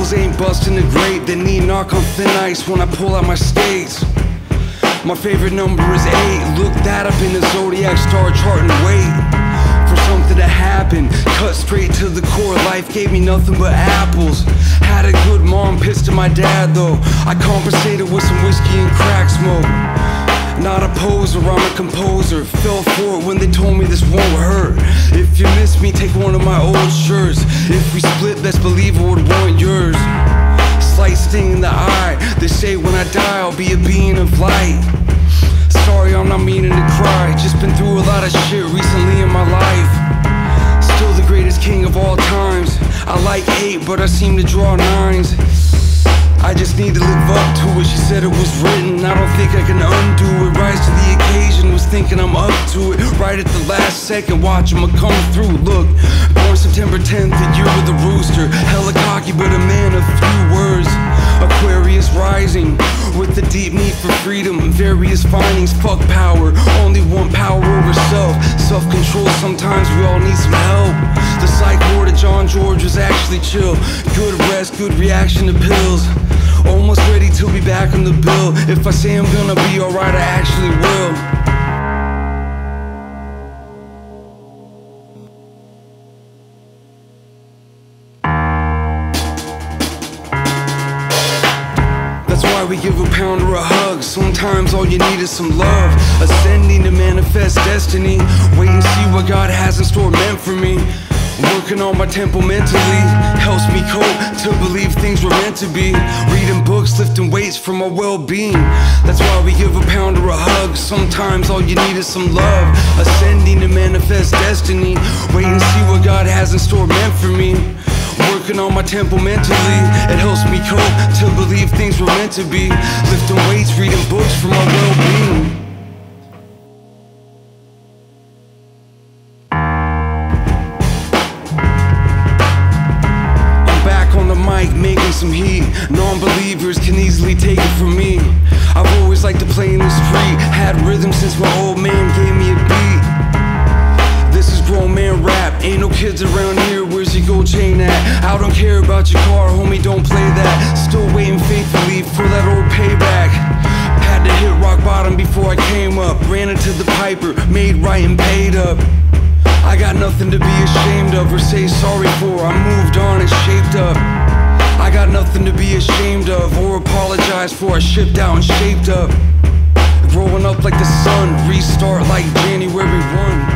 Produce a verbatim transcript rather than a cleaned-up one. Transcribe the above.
Bubbles ain't busting the grape, they need knock on thin ice when I pull out my skates. My favorite number is eight. Look that up in the zodiac star chart and wait for something to happen. Cut straight to the core, life gave me nothing but apples. Had a good mom, pissed at my dad though. I compensated with some whiskey and crack smoke. Not a poser, I'm a composer. Fell for it when they told me this won't hurt. If you miss me, take one of my old shirts. If we split, best believe I would want yours. Slight sting in the eye. They say when I die, I'll be a being of light. Sorry, I'm not meaning to cry. Just been through a lot of shit recently in my life. Still the greatest king of all times. I like eight, but I seem to draw nines. I just need to live up to it. She said it was written, I don't think I can undo it. Rise to the occasion, was thinking I'm up to it. Right at the last second, watch him come through. Look, born September tenth, the year of the rooster. Hella cocky, but a man of few words. Aquarius rising, with the deep need for freedom. Various findings, fuck power. Only one power over self. Self-control, sometimes we all need some help. The psych ward of John George was actually chill. Good rest, good reaction to pills. Almost ready to be back on the bill. If I say I'm gonna be alright, I actually will. That's why we give a pound or a hug. Sometimes all you need is some love. Ascending to manifest destiny. Wait and see what God has in store meant for me. Working on my tempo mentally helps me cope to believe things were meant to be. Reading books, lifting weights for my well-being. That's why we give a pound or a hug. Sometimes all you need is some love. Ascending to manifest destiny. Wait and see what God has in store meant for me. Working on my tempo mentally, it helps me cope to believe things were meant to be. Lifting weights, reading books for my well-being. Making some heat. Non-believers can easily take it from me. I've always liked to play in the street. Had rhythm since my old man gave me a beat. This is grown man rap. Ain't no kids around here, where's your gold chain at? I don't care about your car, homie, don't play that. Still waiting faithfully for that old payback. Had to hit rock bottom before I came up. Ran into the piper, made right and paid up. I got nothing to be ashamed of or say sorry for. I moved on and shaped up. I got nothing to be ashamed of or apologize for. I shipped out and shaped up. Growing up like the sun, restart like January first.